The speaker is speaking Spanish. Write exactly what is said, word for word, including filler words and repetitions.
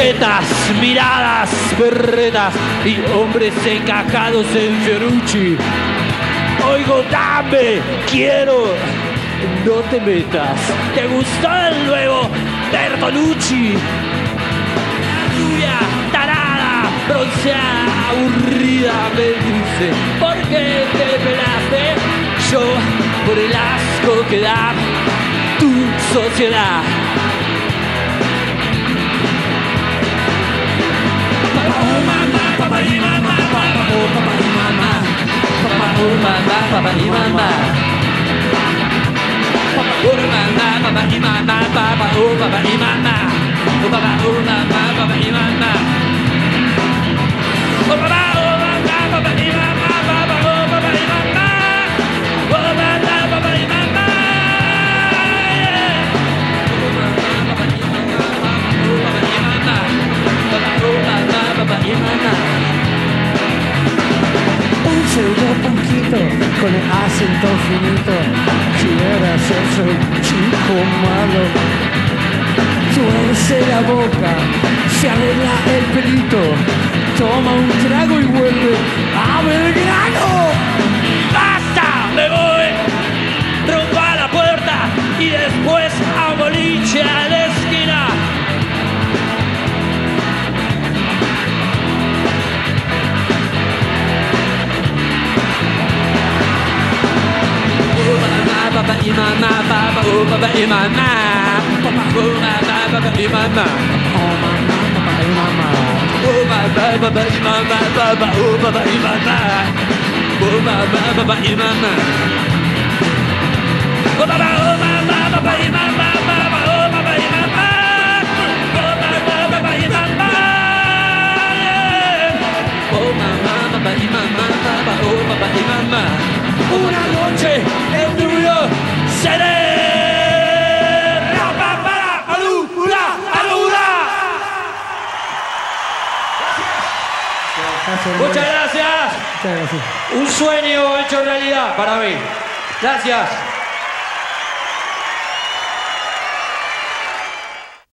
tetas, miradas, perretas y hombres encajados en Fiorucci. Oigo, dame, quiero, no te metas. ¿Te gustó el nuevo Bertolucci? La rubia, tarada, bronceada, aburrida, me dice, ¿por qué te pelaste? Yo, por el asco que da tu sociedad. Oh mamá, papá y mamá, papá, oh papá y mamá, papá, oh mamá, papá y mamá, papá, oh mamá, papá y mamá, papá, oh papá y mamá, oh papá, oh mamá, papá y mamá, oh papá, oh mamá, papá y mamá, papá, oh papá y mamá, oh mamá, papá y mamá, oh mamá, papá y mamá, oh papá y mamá, papá, oh mamá, papá y mamá. Un pseudo punquito con el acento finito, quiere hacerse un chico malo. Tuerce la boca, se arregla el pelito, toma un trago y vuelve a Belgrano. ¡Basta! ¡Me voy! Rumbo a la puerta y después a un boliche a la esquina. Papa y mamá, papa, oh papa y mamá, papa, oh mamá, papa y mamá, Oh mamá, papá y mamá, oh mamá, papa y mamá, papa, oh papa y mamá, oh mamá, papa y mamá, oh papa, oh mamá, papa y mamá, papa, oh papa y mamá, oh mamá, papa y mamá, oh mamá, papa y mamá, papa, oh papa y mamá. Una noche en New York seré rapa para alula, alula. Muchas gracias. Muchas gracias. Un sueño hecho realidad para mí. Gracias.